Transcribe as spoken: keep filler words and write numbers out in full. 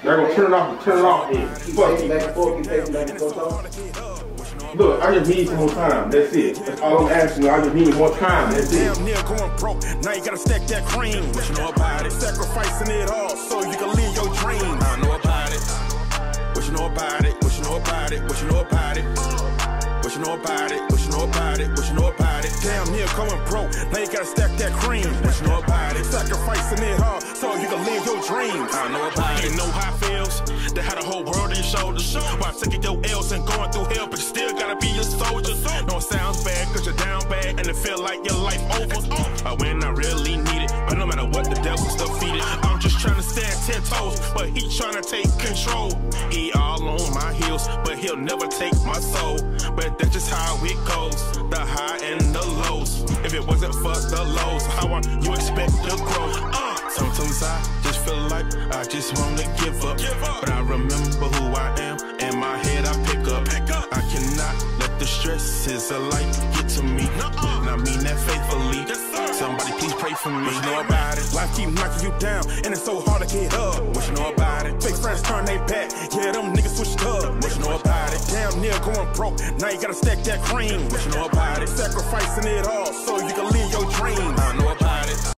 They're gonna turn it off, turn it off then. Fuck it. Back and forth, keep pacing back and forth. Look, I just need some more time. That's it. That's all I'm asking you. I just need more time. That's it. Damn near going broke. Now you gotta stack that cream. What you know about it? Sacrificing it all so you can live your dream. I know about it. What you know about it? What you know about it? What you know about it? What you know about it? What you know about it? What you know about it? Damn near going broke. Now you gotta stack that cream. What you know about it? Sacrificing it all so you can live your dreams. I know about it. You know how it feels to have the whole world on your shoulders. While taking your L's and going through hell, but you still gotta be a soldier. No, it sounds bad cause you're down bad and it feel like your life over. Uh, when I really need it, but no matter what, the devil's defeated. I'm just trying to stand ten toes, but he trying to take control. He all on my heels, but he'll never take my soul. But that's just how it goes, the high and the lows. If it wasn't for the lows, how are you expect to grow? Uh, sometimes I just feel like I just wanna give up, but I remember who I am. In my head I pick up. I cannot let the stresses of life get to me, and I mean that faithfully. Somebody please pray for me. What you know about it? Life keep knocking you down, and it's so hard to get up. What you know about it? Fake friends turn they back, yeah, them niggas switched up. What you know about it? Damn near going broke, now you gotta stack that cream. What you know about it? Sacrificing it all so you can live your dream. I know about it.